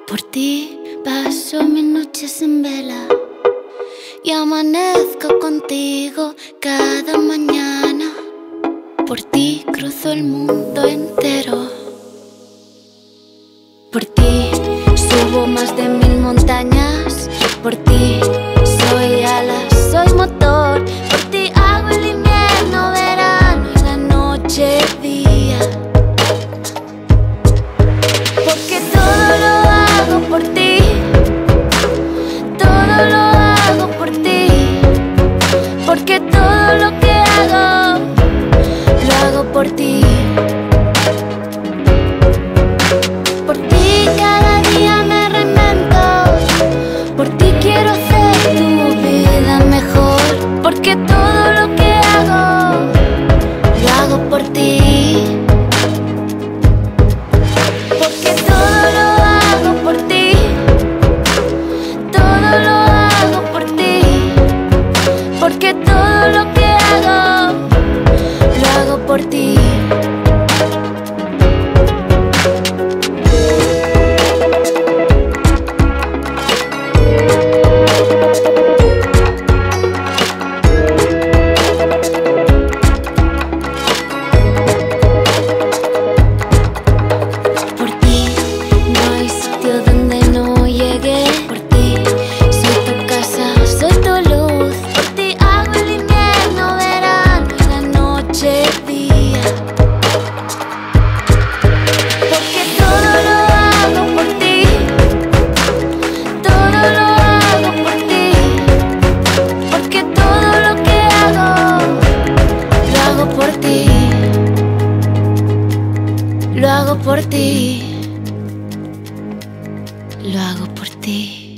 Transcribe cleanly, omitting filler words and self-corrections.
Por ti paso mis noches en vela y amanezco contigo cada mañana. Por ti cruzo el mundo entero. Por ti subo más de 1000 montañas. Por ti soy alas, soy motor. Por ti hago el invierno, verano y la noche día. Porque todo lo hago por ti, todo lo hago por ti. Porque todo lo que hago, lo hago por ti. Por ti cada día me reinvento. Por ti quiero hacer tu vida mejor. Porque todo lo que hago por ti. Porque todo lo hago por ti, todo lo hago por ti. Porque todo lo que lo hago por ti. Lo hago por ti, lo hago por ti.